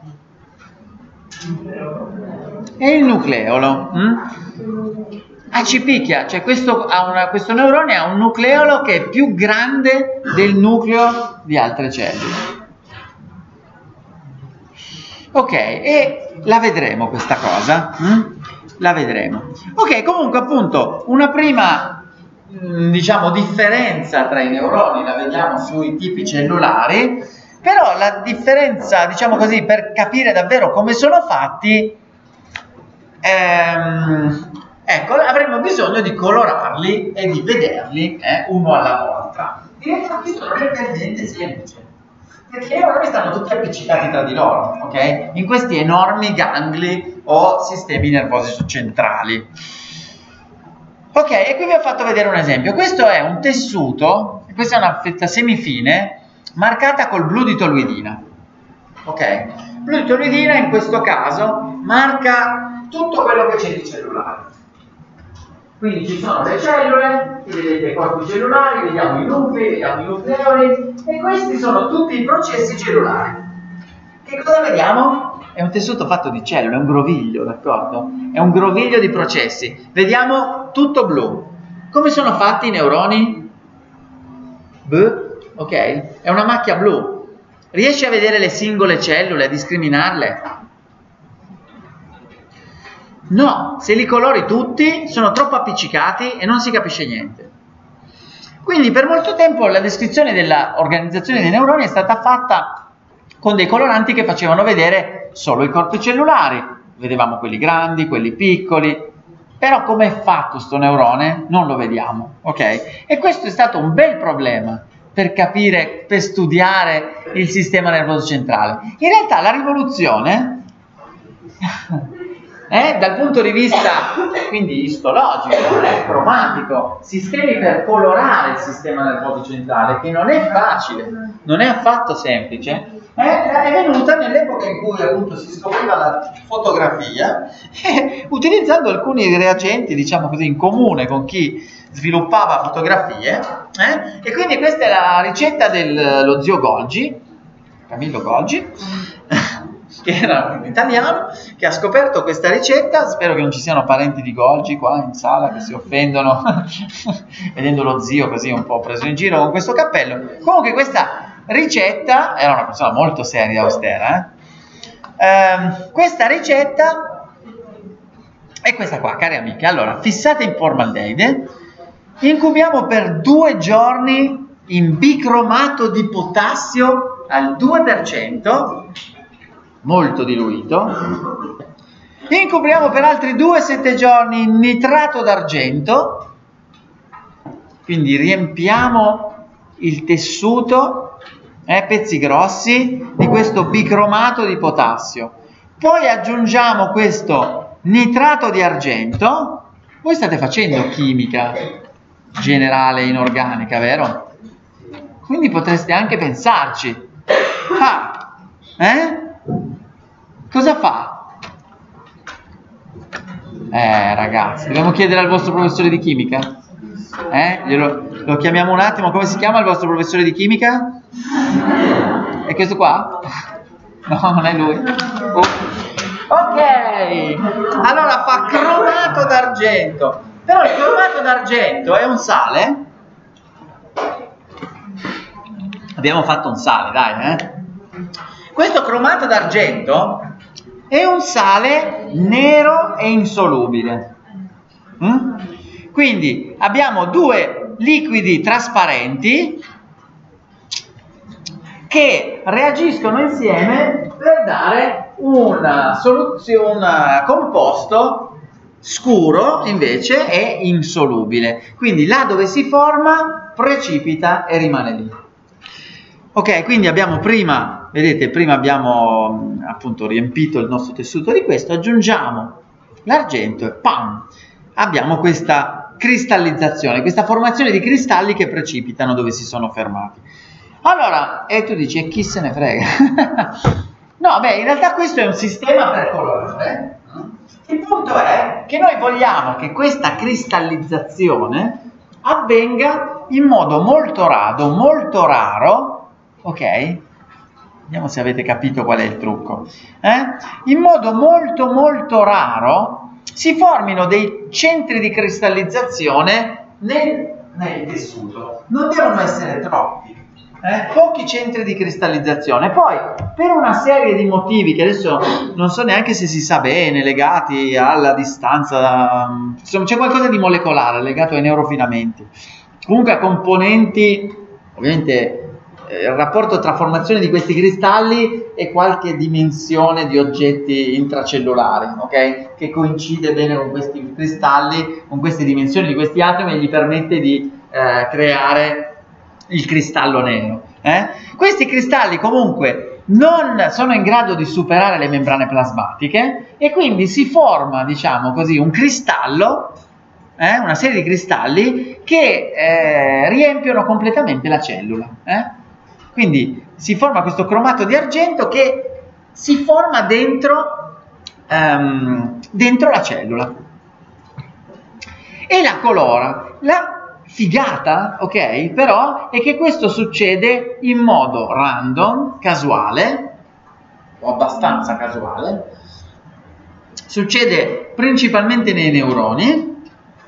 È il nucleolo. Ci picchia, cioè questo neurone ha un nucleolo che è più grande del nucleo di altre cellule. Ok, e la vedremo questa cosa, la vedremo. Ok, comunque appunto una prima, diciamo, differenza tra i neuroni la vediamo sui tipi cellulari, però la differenza, diciamo così, per capire davvero come sono fatti, ecco, avremo bisogno di colorarli e di vederli uno alla volta. Direi che questo non è per niente semplice, perché i neuroni stanno tutti appiccicati tra di loro, ok? In questi enormi gangli o sistemi nervosi centrali. Ok, e qui vi ho fatto vedere un esempio. Questo è un tessuto, questa è una fetta semifine marcata col blu di toluidina. Ok? Blu di toluidina in questo caso marca tutto quello che c'è di cellulare. Quindi ci sono le cellule, qui vedete i corpi cellulari, vediamo i nuclei, vediamo i nucleoli, e questi sono tutti i processi cellulari. Che cosa vediamo? È un tessuto fatto di cellule, è un groviglio, d'accordo? È un groviglio di processi. Vediamo tutto blu. Come sono fatti i neuroni? Ok? È una macchia blu. Riesci a vedere le singole cellule, a discriminarle? No, se li colori tutti sono troppo appiccicati e non si capisce niente. Quindi per molto tempo la descrizione dell'organizzazione dei neuroni è stata fatta con dei coloranti che facevano vedere solo i corpi cellulari. Vedevamo quelli grandi, quelli piccoli, però come è fatto sto neurone non lo vediamo, ok? E questo è stato un bel problema per capire, per studiare il sistema nervoso centrale. In realtà la rivoluzione Dal punto di vista quindi istologico, cromatico, sistemi per colorare il sistema nervoso centrale, che non è facile, non è affatto semplice, è venuta nell'epoca in cui appunto si scopriva la fotografia, utilizzando alcuni reagenti, diciamo così, in comune con chi sviluppava fotografie, e quindi questa è la ricetta dello zio Golgi, Camillo Golgi, che era un italiano, che ha scoperto questa ricetta. Spero che non ci siano parenti di Golgi qua in sala che si offendono vedendo lo zio così un po' preso in giro con questo cappello. Comunque questa ricetta, era una persona molto seria e austera, questa ricetta è questa qua, cari amiche. Allora, fissate in formaldeide, incubiamo per 2 giorni in bicromato di potassio al 2%, molto diluito, incubiamo per altri 2-7 giorni in nitrato d'argento, quindi riempiamo il tessuto, pezzi grossi di questo bicromato di potassio, poi aggiungiamo questo nitrato di argento. Voi state facendo chimica generale inorganica, vero? Quindi potreste anche pensarci. Cosa fa? Ragazzi, dobbiamo chiedere al vostro professore di chimica. Lo chiamiamo un attimo. Come si chiama il vostro professore di chimica? È questo qua? No, non è lui. Ok, allora fa cromato d'argento. Però il cromato d'argento è un sale. Abbiamo fatto un sale, dai, Questo cromato d'argento è un sale nero e insolubile. Quindi abbiamo 2 liquidi trasparenti che reagiscono insieme per dare una soluzione, un composto scuro invece è insolubile. Quindi là dove si forma precipita e rimane lì. Ok, quindi abbiamo prima, vedete, prima abbiamo appunto riempito il nostro tessuto di questo, aggiungiamo l'argento e pam! Abbiamo questa cristallizzazione, questa formazione di cristalli che precipitano dove si sono fermati. Allora, e tu dici, e chi se ne frega? No, beh, in realtà questo è un sistema per colorare. Il punto è che noi vogliamo che questa cristallizzazione avvenga in modo molto raro, ok? Vediamo se avete capito qual è il trucco. In modo molto raro si formino dei centri di cristallizzazione nel tessuto. Non devono essere troppi. Pochi centri di cristallizzazione. Poi, per una serie di motivi che adesso non so neanche se si sa bene, legati alla distanza, insomma c'è qualcosa di molecolare legato ai neurofilamenti, comunque a componenti, ovviamente il rapporto tra formazione di questi cristalli e qualche dimensione di oggetti intracellulari, ok? Che coincide bene con questi cristalli, con queste dimensioni di questi atomi, e gli permette di creare il cristallo nero. Questi cristalli comunque non sono in grado di superare le membrane plasmatiche e quindi si forma, diciamo così, un cristallo, una serie di cristalli che riempiono completamente la cellula. Quindi si forma questo cromato di argento che si forma dentro la cellula e la colora. La figata, ok, però è che questo succede in modo random, casuale, o abbastanza casuale, succede principalmente nei neuroni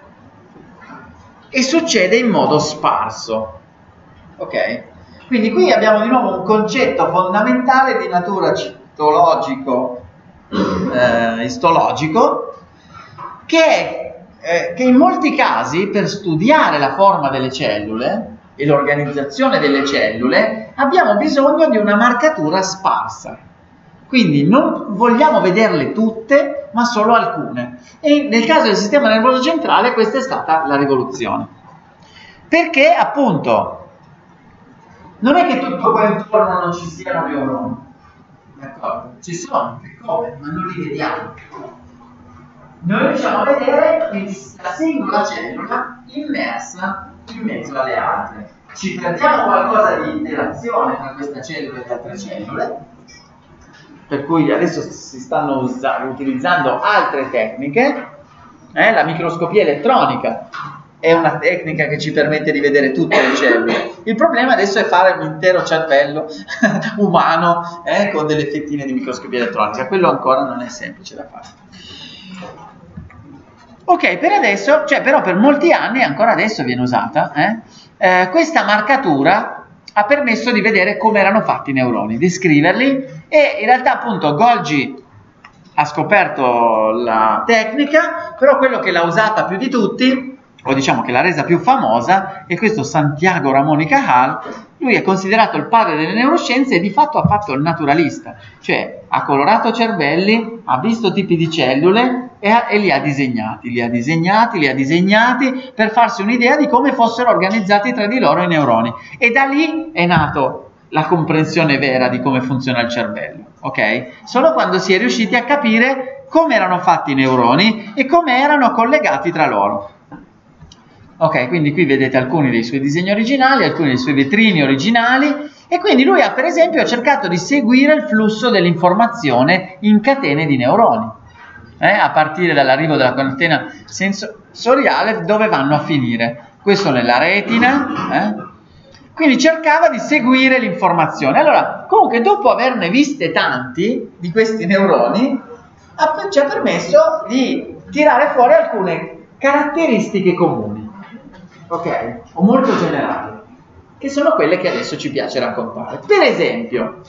e succede in modo sparso, ok? Quindi qui abbiamo di nuovo un concetto fondamentale di natura citologico, istologico, che è che in molti casi per studiare la forma delle cellule e l'organizzazione delle cellule abbiamo bisogno di una marcatura sparsa. Quindi non vogliamo vederle tutte, ma solo alcune. E nel caso del sistema nervoso centrale questa è stata la rivoluzione. Perché appunto non è che tutto qua intorno non ci siano neuroni. D'accordo? Ci sono, come? Ma non li vediamo. noi riusciamo a vedere quindi la singola cellula immersa in mezzo alle altre. Ci perdiamo qualcosa di interazione tra questa cellula e le altre cellule, per cui adesso si stanno utilizzando altre tecniche. La microscopia elettronica è una tecnica che ci permette di vedere tutte le cellule. Il problema adesso è fare un intero cervello umano con delle fettine di microscopia elettronica. Quello ancora non è semplice da fare. Ok, per adesso, però per molti anni, ancora adesso viene usata, questa marcatura ha permesso di vedere come erano fatti i neuroni, di scriverli, e in realtà appunto Golgi ha scoperto la tecnica, però quello che l'ha usata più di tutti, o diciamo che l'ha resa più famosa, è questo Santiago Ramón y Cajal. Lui è considerato il padre delle neuroscienze e di fatto ha fatto il naturalista, cioè ha colorato cervelli, ha visto tipi di cellule e li ha disegnati per farsi un'idea di come fossero organizzati tra di loro i neuroni, e da lì è nato la comprensione vera di come funziona il cervello, ok? Solo quando si è riusciti a capire come erano fatti i neuroni e come erano collegati tra loro. Ok, quindi qui vedete alcuni dei suoi disegni originali, alcuni dei suoi vetrini originali, e quindi lui ha per esempio cercato di seguire il flusso dell'informazione in catene di neuroni, a partire dall'arrivo della catena sensoriale, dove vanno a finire. Questo nella retina, quindi cercava di seguire l'informazione. Allora, comunque dopo averne viste tanti di questi neuroni, ci ha permesso di tirare fuori alcune caratteristiche comuni, ok? O molto generali, che sono quelle che adesso ci piace raccontare. Per esempio,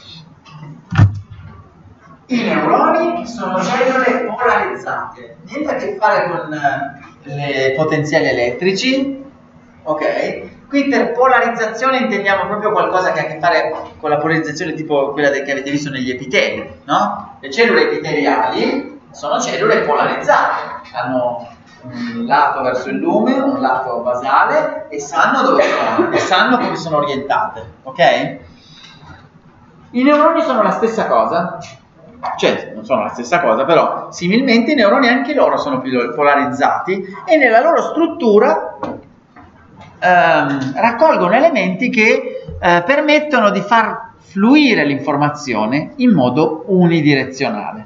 i neuroni sono cellule polarizzate, niente a che fare con le potenziali elettrici, ok? Qui per polarizzazione intendiamo proprio qualcosa che ha a che fare con la polarizzazione tipo quella che avete visto negli epiteli, no? Le cellule epiteliali sono cellule polarizzate, hanno un lato verso il lume, un lato basale, e sanno dove sono, e sanno come sono orientate, ok? I neuroni sono la stessa cosa, cioè non sono la stessa cosa, però similmente i neuroni anche loro sono più polarizzati, e nella loro struttura raccolgono elementi che permettono di far fluire l'informazione in modo unidirezionale.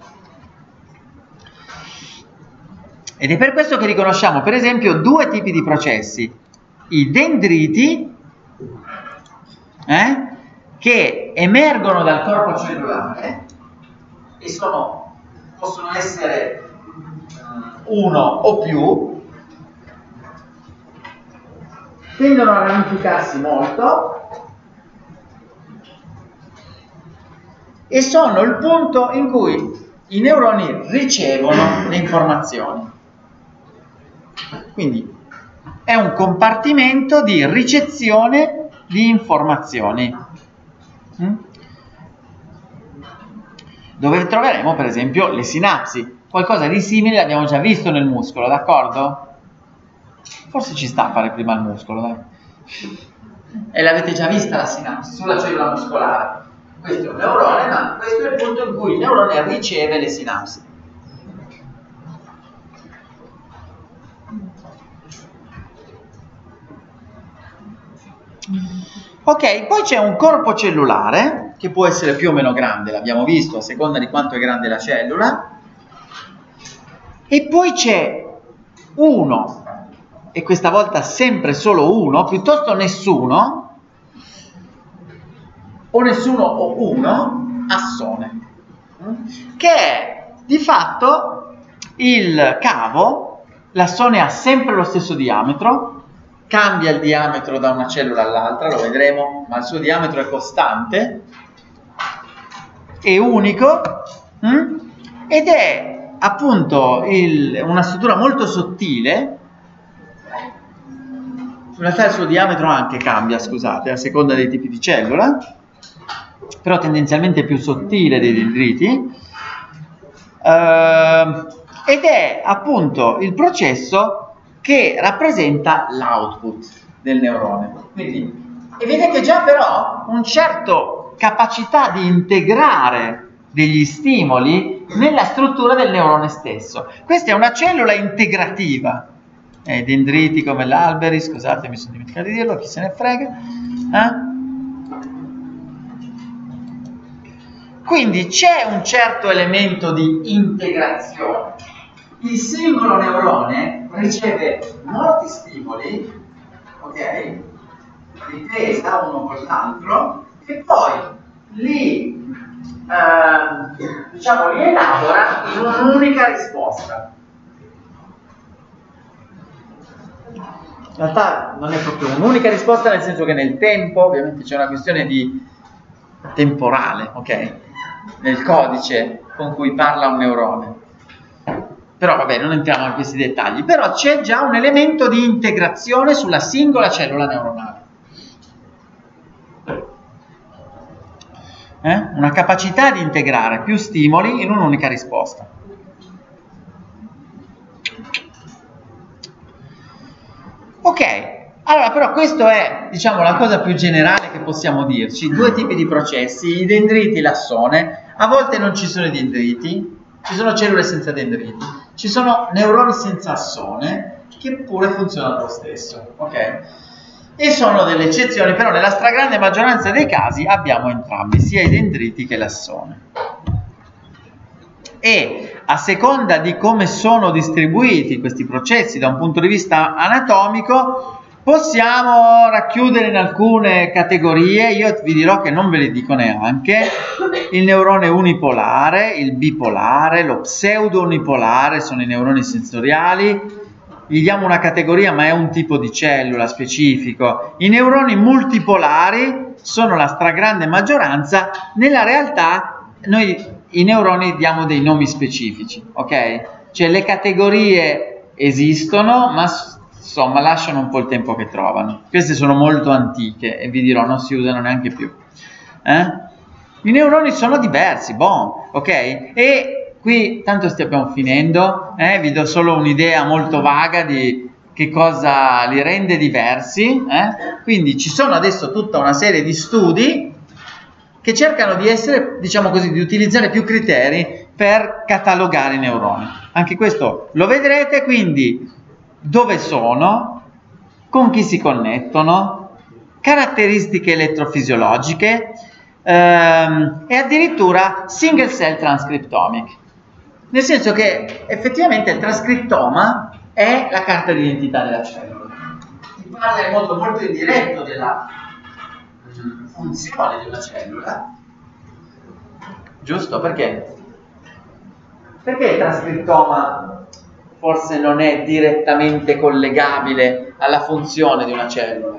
Ed è per questo che riconosciamo per esempio due tipi di processi: i dendriti, che emergono dal corpo cellulare e possono essere uno o più, tendono a ramificarsi molto e sono il punto in cui i neuroni ricevono le informazioni. Quindi è un compartimento di ricezione di informazioni, dove troveremo per esempio le sinapsi. Qualcosa di simile l'abbiamo già visto nel muscolo, d'accordo? Forse ci sta a fare prima il muscolo, dai. E l'avete già vista la sinapsi sulla cellula muscolare. Questo è un neurone, ma questo è il punto in cui il neurone riceve le sinapsi. Ok, poi c'è un corpo cellulare che può essere più o meno grande, l'abbiamo visto, a seconda di quanto è grande la cellula. E poi c'è uno, e questa volta sempre solo uno, piuttosto nessuno, o nessuno o uno, assone, che è di fatto il cavo. L'assone ha sempre lo stesso diametro, cambia il diametro da una cellula all'altra, lo vedremo, ma il suo diametro è costante, è unico, ed è appunto una struttura molto sottile. In realtà il suo diametro anche cambia, scusate, a seconda dei tipi di cellula, però tendenzialmente è più sottile dei dendriti, ed è appunto il processo che rappresenta l'output del neurone. Quindi, e vedete già però un certo capacità di integrare degli stimoli nella struttura del neurone stesso. Questa è una cellula integrativa. I dendriti come l'alberi, scusate, mi sono dimenticato di dirlo, chi se ne frega. Quindi c'è un certo elemento di integrazione. Il singolo neurone riceve molti stimoli, ok? Ripresa uno con l'altro, e poi li elabora in un'unica risposta. In realtà non è proprio un'unica risposta, nel senso che nel tempo, ovviamente c'è una questione di temporale, ok? Nel codice con cui parla un neurone. Però vabbè, non entriamo in questi dettagli. Però c'è già un elemento di integrazione sulla singola cellula neuronale. Una capacità di integrare più stimoli in un'unica risposta. Ok, allora però questo è, diciamo, la cosa più generale che possiamo dirci. Due tipi di processi, i dendriti e l'assone. A volte non ci sono i dendriti, ci sono cellule senza dendriti, ci sono neuroni senza assone che pure funzionano lo stesso, ok? E sono delle eccezioni, però nella stragrande maggioranza dei casi abbiamo entrambi, sia i dendriti che l'assone. E a seconda di come sono distribuiti questi processi da un punto di vista anatomico, possiamo racchiudere in alcune categorie. Io vi dirò che non ve le dico neanche. Il neurone unipolare, il bipolare, lo pseudo-unipolare sono i neuroni sensoriali. Gli diamo una categoria, ma è un tipo di cellula specifico. I neuroni multipolari sono la stragrande maggioranza. Nella realtà noi i neuroni diamo dei nomi specifici, ok? Cioè le categorie esistono, ma insomma lasciano un po' il tempo che trovano. Queste sono molto antiche e vi dirò non si usano neanche più. I neuroni sono diversi, ok? E qui tanto stiamo finendo, vi do solo un'idea molto vaga di che cosa li rende diversi. Quindi ci sono adesso tutta una serie di studi che cercano di essere, diciamo così, di utilizzare più criteri per catalogare i neuroni. Anche questo lo vedrete, quindi dove sono, con chi si connettono, caratteristiche elettrofisiologiche e addirittura single cell transcriptomic. Nel senso che effettivamente il trascrittoma è la carta d'identità della cellula. Si parla in modo molto indiretto della funzione di una cellula, giusto? Perché? Perché il trascrittoma forse non è direttamente collegabile alla funzione di una cellula?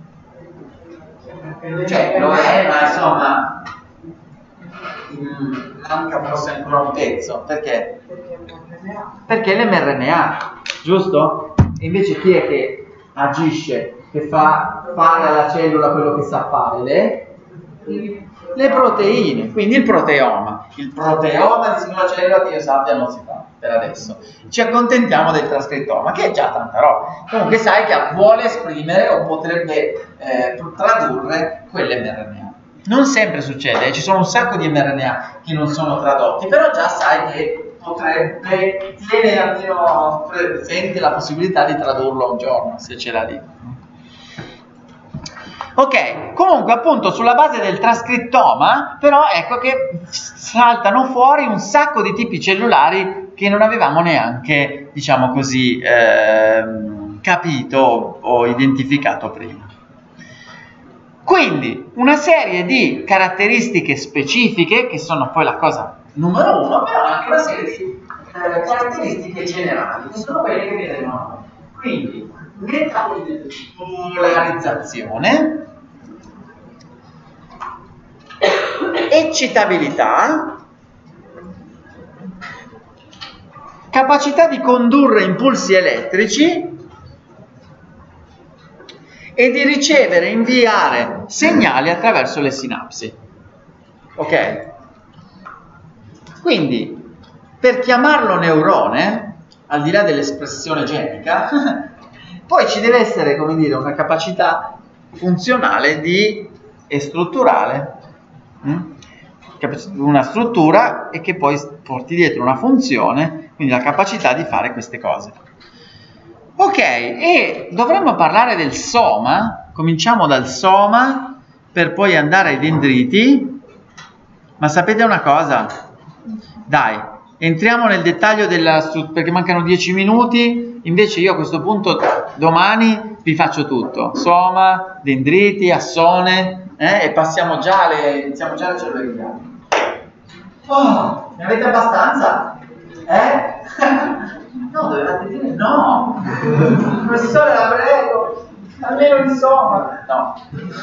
Cioè lo è, ma insomma manca forse ancora un pezzo. Perché? Perché l'mRNA, giusto? E invece chi è che agisce, che fa fare alla cellula quello che sa fare? Le proteine, quindi il proteoma. Il proteoma di singola cellula che io sappia non si fa per adesso. Ci accontentiamo del trascrittoma, che è già tanta roba. Comunque sai che vuole esprimere o potrebbe tradurre quell'mRNA. Non sempre succede, ci sono un sacco di mRNA che non sono tradotti, però già sai che potrebbe, tiene almeno presente la possibilità di tradurlo un giorno, se ce l'ha lì. Ok, comunque appunto sulla base del trascrittoma, però ecco che saltano fuori un sacco di tipi cellulari che non avevamo neanche, diciamo così, capito o identificato prima. Quindi una serie di caratteristiche specifiche, che sono poi la cosa numero uno, però anche una serie di caratteristiche generali, che sono quelle che vedremo noi. Quindi metabolizzazione, eccitabilità, capacità di condurre impulsi elettrici e di ricevere e inviare segnali attraverso le sinapsi. Ok? Quindi, per chiamarlo neurone, al di là dell'espressione genica, poi ci deve essere, come dire, una capacità funzionale e strutturale una struttura e che poi porti dietro una funzione, quindi la capacità di fare queste cose. Ok, e dovremmo parlare del soma. Cominciamo dal soma per poi andare ai dendriti. Ma sapete una cosa? Dai, entriamo nel dettaglio della struttura, perché mancano 10 minuti, invece io a questo punto domani vi faccio tutto. Soma, dendriti, assone, e passiamo già iniziamo già le cervellinate. Oh, ne avete abbastanza? No, dovevate dire no! Professore, la prego! Almeno insomma! No.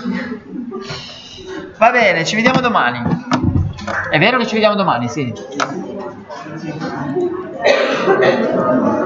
Va bene, ci vediamo domani. È vero che ci vediamo domani, sì.